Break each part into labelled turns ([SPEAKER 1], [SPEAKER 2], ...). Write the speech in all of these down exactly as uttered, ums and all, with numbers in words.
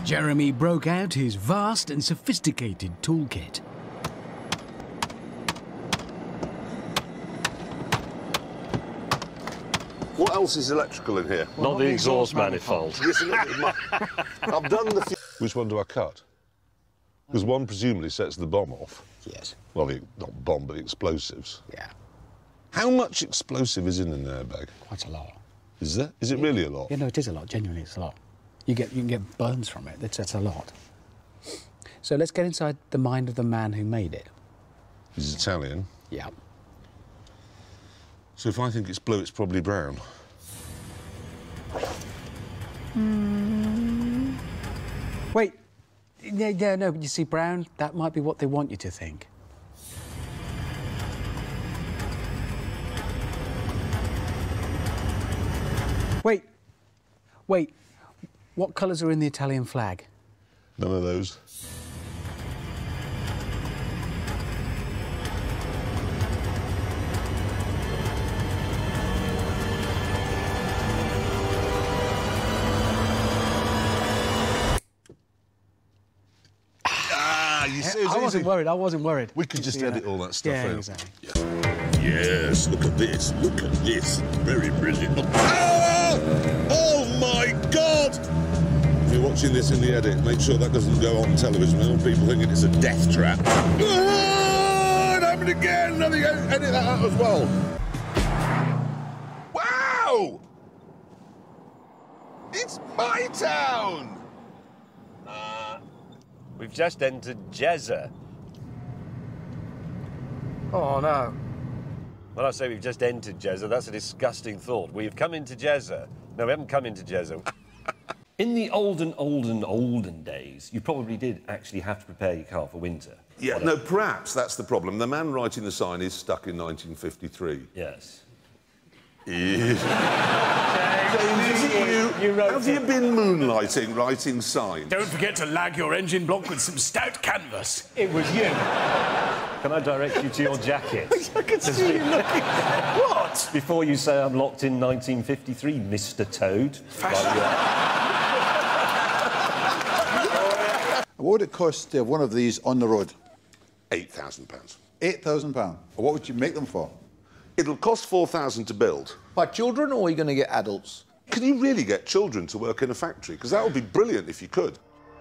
[SPEAKER 1] Jeremy broke out his vast and sophisticated toolkit.
[SPEAKER 2] What else is electrical in here?
[SPEAKER 3] Well, not, not the exhaust, exhaust manifold.
[SPEAKER 2] manifold. I've done the... Which one do I cut? Because one presumably sets the bomb off.
[SPEAKER 4] Yes.
[SPEAKER 2] Well, the, not bomb, but the explosives.
[SPEAKER 4] Yeah.
[SPEAKER 2] How much explosive is in an airbag?
[SPEAKER 4] Quite a lot.
[SPEAKER 2] Is there? Is it
[SPEAKER 4] yeah.
[SPEAKER 2] really a lot?
[SPEAKER 4] Yeah, no, it is a lot. Genuinely, it's a lot. You get, you can get burns from it. That's, that's a lot. So let's get inside the mind of the man who made it.
[SPEAKER 2] He's Italian?
[SPEAKER 4] Yeah.
[SPEAKER 2] So if I think it's blue, it's probably brown.
[SPEAKER 4] Mm. Wait. Yeah, yeah, no, you see, brown, that might be what they want you to think. Wait. Wait. What colours are in the Italian flag?
[SPEAKER 2] None of those. You see,
[SPEAKER 4] I wasn't
[SPEAKER 2] easy.
[SPEAKER 4] worried, I wasn't worried.
[SPEAKER 2] We could just edit that. all that stuff
[SPEAKER 4] yeah,
[SPEAKER 2] out.
[SPEAKER 4] Exactly.
[SPEAKER 2] Yeah. Yes, look at this, look at this. Very brilliant. Ah! Oh, my God! If you're watching this in the edit, make sure that doesn't go on television. I don't want people thinking it's a death trap. Ah! It happened again! I think I edit that out as well. Wow! It's my town!
[SPEAKER 3] We've just entered Jezza.
[SPEAKER 4] Oh, no.
[SPEAKER 3] When I say we've just entered Jezza, that's a disgusting thought. We've come into Jezza. No, we haven't come into Jezza. In the olden, olden, olden days, you probably did actually have to prepare your car for winter.
[SPEAKER 2] Yeah, no, perhaps that's the problem. The man writing the sign is stuck in nineteen fifty-three.
[SPEAKER 3] Yes.
[SPEAKER 2] James, is it you?
[SPEAKER 3] You wrote
[SPEAKER 2] Have you been moonlighting, writing signs?
[SPEAKER 1] Don't forget to lag your engine block with some stout canvas.
[SPEAKER 3] It was you. Can I direct you to your jacket?
[SPEAKER 1] I can see you looking. What?
[SPEAKER 3] Before you say I'm locked in nineteen fifty-three, Mister Toad.
[SPEAKER 5] What would it cost to have one of these on the road?
[SPEAKER 2] Eight thousand pounds.
[SPEAKER 5] Eight thousand pounds. What would you make them for?
[SPEAKER 2] It'll cost four thousand to build.
[SPEAKER 6] By children, or are you going to get adults?
[SPEAKER 2] Can you really get children to work in a factory? Because that would be brilliant if you could.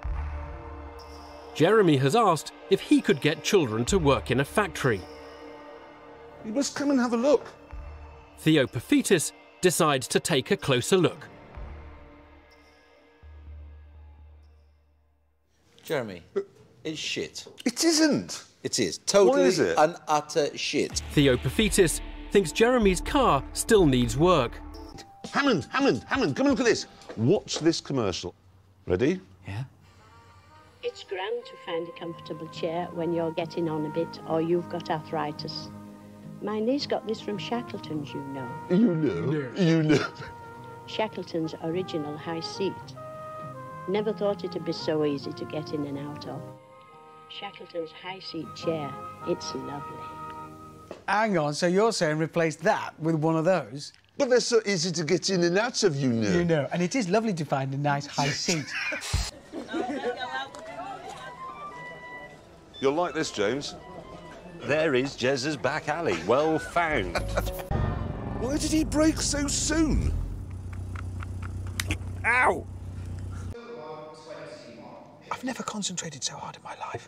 [SPEAKER 7] Jeremy has asked if he could get children to work in a factory.
[SPEAKER 2] You must come and have a look.
[SPEAKER 7] Theo Paphitis decides to take a closer look.
[SPEAKER 6] Jeremy, it's shit.
[SPEAKER 2] It isn't.
[SPEAKER 6] It is. Totally
[SPEAKER 2] What is it?
[SPEAKER 6] and utter shit.
[SPEAKER 7] Theo Paphitis thinks Jeremy's car still needs work.
[SPEAKER 2] Hammond, Hammond, Hammond, come and look at this. Watch this commercial. Ready?
[SPEAKER 4] Yeah?
[SPEAKER 8] It's grand to find a comfortable chair when you're getting on a bit or you've got arthritis. My niece got this from Shackleton's, you know.
[SPEAKER 2] You know. You know.
[SPEAKER 8] Shackleton's original high seat. Never thought it'd be so easy to get in and out of. Shackleton's high seat chair. It's lovely.
[SPEAKER 4] Hang on, so you're saying replace that with one of those?
[SPEAKER 2] But they're so easy to get in and out of, you know.
[SPEAKER 4] You know, and it is lovely to find a nice high seat.
[SPEAKER 2] You'll like this, James.
[SPEAKER 3] There is Jezza's back alley. Well found.
[SPEAKER 2] Why did he brake so soon? Ow!
[SPEAKER 5] I've never concentrated so hard in my life.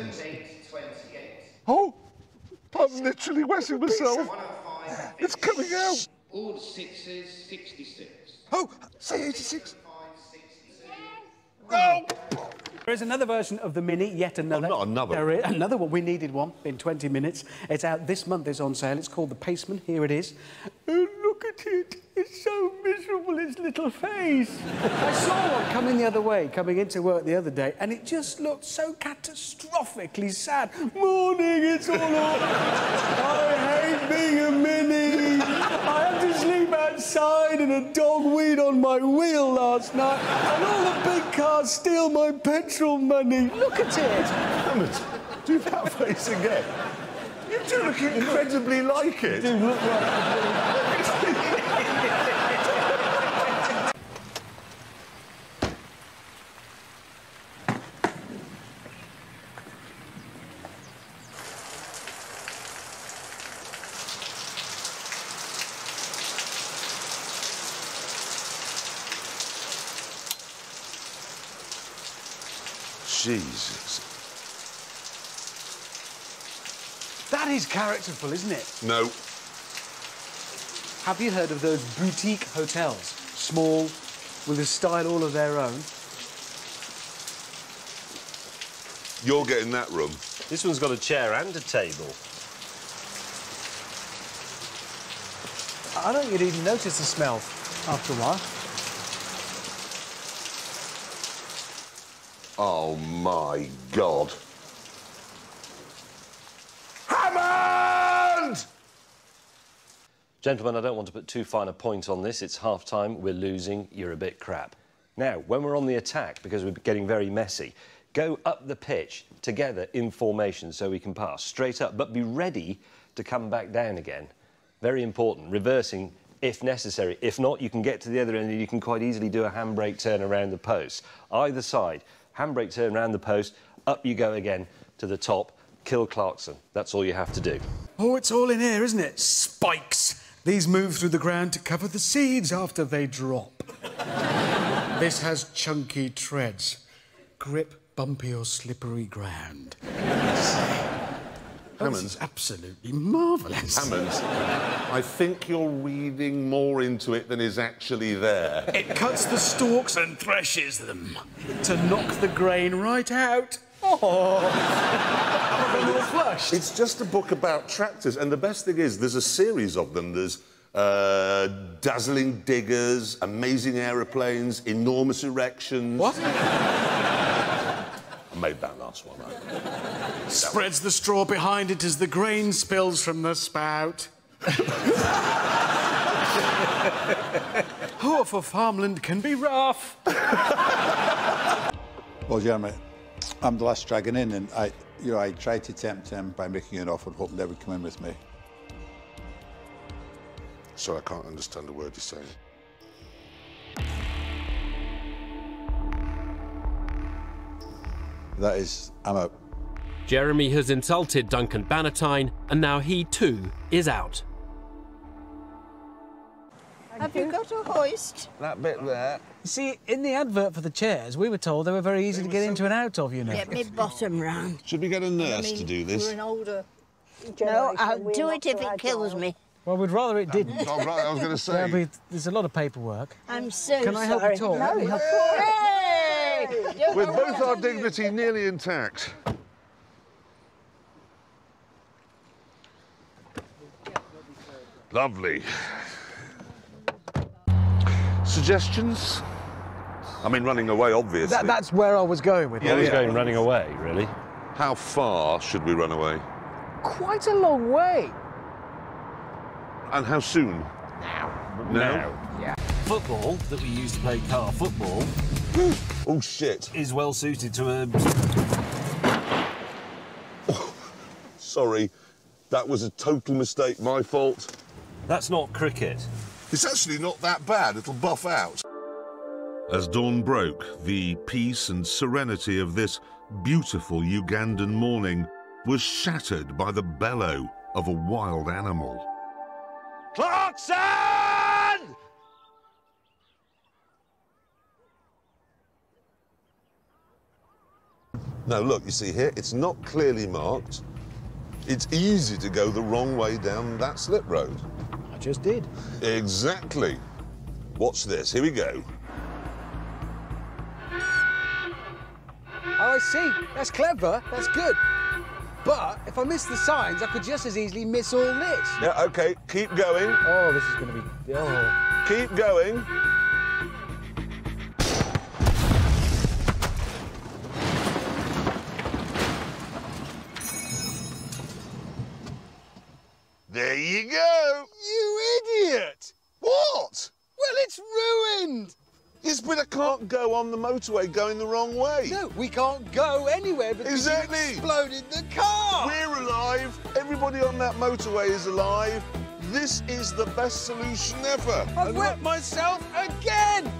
[SPEAKER 2] Oh! I'm literally wetting myself. It's coming out.
[SPEAKER 9] All the sixes, sixty-six.
[SPEAKER 5] Oh, say eighty-six.
[SPEAKER 2] No!
[SPEAKER 4] There is another version of the Mini, yet another.
[SPEAKER 2] Oh, not another.
[SPEAKER 4] There is another one. We needed one in twenty minutes. It's out this month. It's on sale. It's called the Paceman. Here it is. Oh, look at it. It's so miserable, its little face. I saw one coming the other way, coming into work the other day, and it just looked so catastrophically sad. Morning, it's all over. I hate being a Mini. I had to sleep outside and a dog weed on my wheel last night, and all the big cars steal my petrol money. Look at it.
[SPEAKER 2] Hammond, do that face again. You do look incredibly like it.
[SPEAKER 4] You do look like
[SPEAKER 2] Jesus.
[SPEAKER 4] That is characterful, isn't it?
[SPEAKER 2] No.
[SPEAKER 4] Have you heard of those boutique hotels? Small, with a style all of their own.
[SPEAKER 2] You're getting that room.
[SPEAKER 3] This one's got a chair and a table.
[SPEAKER 4] I don't think you'd even notice the smell after a while.
[SPEAKER 2] Oh, my God. Hammond!
[SPEAKER 3] Gentlemen, I don't want to put too fine a point on this. It's half-time, we're losing, you're a bit crap. Now, when we're on the attack, because we're getting very messy, go up the pitch together in formation so we can pass straight up, but be ready to come back down again. Very important, reversing if necessary. If not, you can get to the other end and you can quite easily do a handbrake turn around the post. Either side, handbrake turn around the post, up you go again to the top, kill Clarkson. That's all you have to do.
[SPEAKER 1] Oh, it's all in here, isn't it? Spikes. These move through the ground to cover the seeds after they drop. This has chunky treads. Grip bumpy or slippery ground.
[SPEAKER 2] Hammond.
[SPEAKER 1] This is absolutely marvellous.
[SPEAKER 2] Hammond, I think you're reading more into it than is actually there.
[SPEAKER 1] It cuts the stalks and threshes them to knock the grain right out. Oh, flushed.
[SPEAKER 2] It's just a book about tractors, and the best thing is there's a series of them. There's uh, dazzling diggers, amazing aeroplanes, enormous erections.
[SPEAKER 1] What?
[SPEAKER 2] I made that last one, right?
[SPEAKER 1] Spreads the straw behind it as the grain spills from the spout. Oh, for farmland can be rough.
[SPEAKER 5] Well, Jeremy, I'm the last dragon in, and I, you know, I tried to tempt him by making an offer, hoping they would come in with me.
[SPEAKER 2] Sorry, I can't understand a word you're saying.
[SPEAKER 5] That is, I'm out.
[SPEAKER 7] Jeremy has insulted Duncan Bannatyne, and now he too is out.
[SPEAKER 10] Have you got a hoist?
[SPEAKER 6] That bit there.
[SPEAKER 4] See, in the advert for the chairs, we were told they were very easy to get into and out of, you know.
[SPEAKER 10] Get me bottom round.
[SPEAKER 2] Should we get a nurse
[SPEAKER 10] I mean,
[SPEAKER 2] to do this?
[SPEAKER 10] We're an older No, I'll do it if it kills me.
[SPEAKER 4] Well, we'd rather it didn't.
[SPEAKER 2] Oh, right, I was going to say.
[SPEAKER 4] There'll be, there's a lot of paperwork.
[SPEAKER 10] I'm so
[SPEAKER 4] Can I help
[SPEAKER 10] sorry.
[SPEAKER 4] at all?
[SPEAKER 10] No,
[SPEAKER 4] Help.
[SPEAKER 10] Hey!
[SPEAKER 2] With both our dignity nearly intact. Lovely. Suggestions? I mean, running away, obviously.
[SPEAKER 4] That, that's where I was going with
[SPEAKER 3] Yeah,
[SPEAKER 4] it.
[SPEAKER 3] I was going running away, really.
[SPEAKER 2] How far should we run away?
[SPEAKER 4] Quite a long way.
[SPEAKER 2] And how soon?
[SPEAKER 3] Now.
[SPEAKER 2] Now?
[SPEAKER 3] Yeah. Football, that we use to play car football,
[SPEAKER 2] Oh, shit.
[SPEAKER 3] is well suited to a...
[SPEAKER 2] Sorry, that was a total mistake, my fault.
[SPEAKER 3] That's not cricket.
[SPEAKER 2] It's actually not that bad, it'll buff out. As dawn broke, the peace and serenity of this beautiful Ugandan morning was shattered by the bellow of a wild animal.
[SPEAKER 3] Clarkson!
[SPEAKER 2] Now, look, you see here, it's not clearly marked. It's easy to go the wrong way down that slip road.
[SPEAKER 4] I just did.
[SPEAKER 2] Exactly. Watch this, here we go.
[SPEAKER 4] Oh, I see. That's clever. That's good. But if I miss the signs, I could just as easily miss all this.
[SPEAKER 2] Yeah, OK, keep going.
[SPEAKER 4] Oh, this is going to be... Oh.
[SPEAKER 2] Keep going. There you go.
[SPEAKER 4] You idiot!
[SPEAKER 2] What?
[SPEAKER 4] Well, it's ruined.
[SPEAKER 2] Yes, but I can't go on the motorway going the wrong way.
[SPEAKER 4] No, we can't go anywhere because
[SPEAKER 2] Exactly.
[SPEAKER 4] you exploded the car.
[SPEAKER 2] We're alive. Everybody on that motorway is alive. This is the best solution ever.
[SPEAKER 4] I've wet myself again.